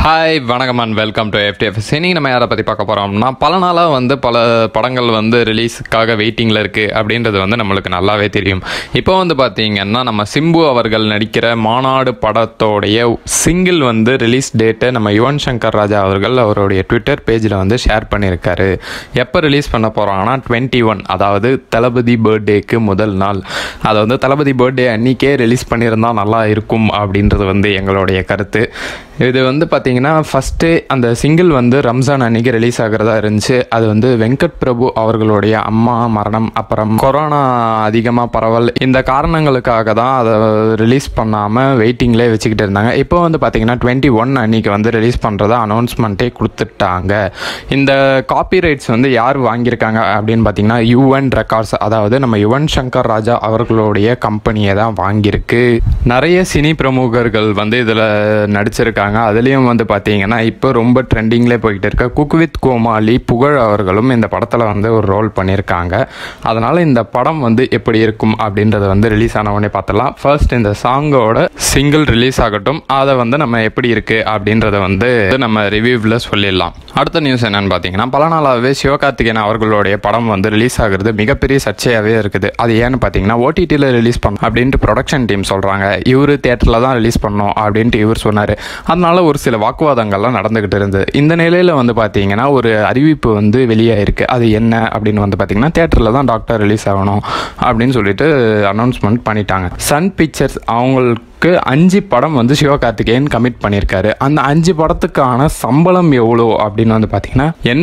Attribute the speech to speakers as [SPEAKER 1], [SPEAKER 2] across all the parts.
[SPEAKER 1] Hi வணக்கம் and welcome to FTFS. இன்றைக்கி நம்ம யாரை பற்றி பார்க்க போகிறோம்னா, பல நாளாக பல படங்கள் வெரிலீஸுக்காக வெயிட்டிங்கில் இருக்குது அப்படின்றது நம்மளுக்கு நல்லாவே தெரியும். இப்போ பார்த்திங்கன்னா நம்ம சிம்பு அவர்கள் நடிக்கிற மாநாடு படத்தோடைய சிங்கிள் ரிலீஸ் டேட்டை நம்ம யுவன் சங்கர் ராஜா அவர்கள் அவருடைய ட்விட்டர் பேஜில் ஷேர் பண்ணியிருக்காரு. எப்போ ரிலீஸ் பண்ண போகிறாங்கன்னா 21, அதாவது தளபதி பர்த்டேக்கு முதல் நாள். அதை தளபதி பர்த்டே அன்றைக்கே ரிலீஸ் பண்ணியிருந்தால் நல்லா இருக்கும் அப்படின்றது எங்களுடைய கருத்து. இது பார்த்திங்கன்னா ஃபஸ்ட்டு அந்த சிங்கிள் ரம்ஜான் அன்றைக்கி ரிலீஸ் ஆகிறதா இருந்துச்சு. அது வெங்கட் பிரபு அவர்களுடைய அம்மா மரணம், அப்புறம் கொரோனா அதிகமாக பரவல், இந்த காரணங்களுக்காக தான் அதை ரிலீஸ் பண்ணாமல் வெயிட்டிங்லேயே வச்சுக்கிட்டு இருந்தாங்க. இப்போ பார்த்திங்கன்னா 21 அன்றைக்கி ரிலீஸ் பண்ணுறதா அனௌன்ஸ்மெண்ட்டே கொடுத்துட்டாங்க. இந்த காப்பி ரைட்ஸ் யார் வாங்கியிருக்காங்க அப்படின்னு பார்த்திங்கன்னா யுவன் ரெக்கார்ட்ஸ், அதாவது நம்ம யுவன் சங்கர் ராஜா அவர்களுடைய கம்பெனியை தான் வாங்கியிருக்கு. நிறைய சினி பிரமுகர்கள் இதில் நடிச்சிருக்காங்க. அதுலேயும் பார்த்தீங்கன்னா இப்போ ரொம்ப ட்ரெண்டிங்லேயே போய்கிட்டு இருக்க குக் வித் கோமாளி புகழ் அவர்களும் இந்த படத்தில் ஒரு ரோல் பண்ணியிருக்காங்க. அதனால் இந்த படம் எப்படி இருக்கும் அப்படின்றத ரிலீஸ் ஆன உடனே பார்த்துடலாம். ஃபர்ஸ்ட் இந்த சாங்கோட சிங்கிள் ரிலீஸ் ஆகட்டும், அதை நம்ம எப்படி இருக்குது அப்படின்றத நம்ம ரிவ்யூவில் சொல்லிடலாம். அடுத்த நியூஸ் என்னென்னு பார்த்தீங்கன்னா, பல நாளாகவே சிவகார்த்திகேயன் அவர்களுடைய படம் ரிலீஸ் ஆகிறது மிகப்பெரிய சர்ச்சையாகவே இருக்குது. அது ஏன்னு பார்த்தீங்கன்னா, OTTயில் ரிலீஸ் பண்ணோம் அப்படின்ட்டு ப்ரொடக்ஷன் டீம் சொல்கிறாங்க. இவர் தேட்டரில் தான் ரிலீஸ் பண்ணோம் அப்படின்ட்டு இவர் சொன்னார். அதனால ஒரு சில வாக்குவாதங்கள்லாம் நடந்துக்கிட்டு இருந்தது. இந்த நிலையில் பார்த்தீங்கன்னா ஒரு அறிவிப்பு வெளியாயிருக்கு. அது என்ன அப்படின்னு பார்த்தீங்கன்னா, தேட்டரில் தான் டாக்டர் ரிலீஸ் ஆகணும் அப்படின்னு சொல்லிட்டு அனௌன்ஸ்மெண்ட் பண்ணிட்டாங்க. சன் பிக்சர்ஸ் அவங்களுக்கு 5 படம் சிவகார்த்திகேயன் கமிட் பண்ணியிருக்காரு. அந்த 5 படத்துக்கான சம்பளம் எவ்வளோ அப்படின்னு பார்த்தீங்கன்னா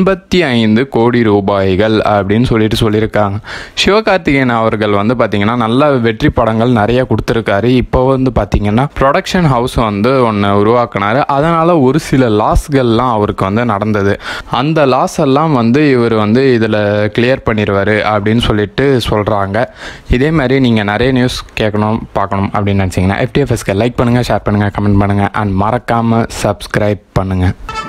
[SPEAKER 1] 85 கோடி ரூபாய்கள் அப்படின்னு சொல்லியிருக்காங்க. சிவகார்த்திகேயன் அவர்கள் பார்த்தீங்கன்னா நல்ல வெற்றி படங்கள் நிறைய கொடுத்துருக்காரு. இப்போ பார்த்தீங்கன்னா ப்ரொடக்ஷன் ஹவுஸ் ஒன்று உருவாக்குனாரு. அதனால் ஒரு சில லாஸ்கள்லாம் அவருக்கு நடந்தது. அந்த லாஸ் எல்லாம் இவர் இதில் கிளியர் பண்ணிடுவார் அப்படின்னு சொல்லிட்டு சொல்கிறாங்க. இதே மாதிரி நீங்கள் நிறைய நியூஸ் கேட்கணும் பார்க்கணும் அப்படின்னு நினச்சிங்கன்னா FTFSக்கு லைக் பண்ணுங்கள், ஷேர் பண்ணுங்கள், கமெண்ட் பண்ணுங்கள் அண்ட் மறக்காமல் சப்ஸ்கிரைப் பண்ணுங்கள்.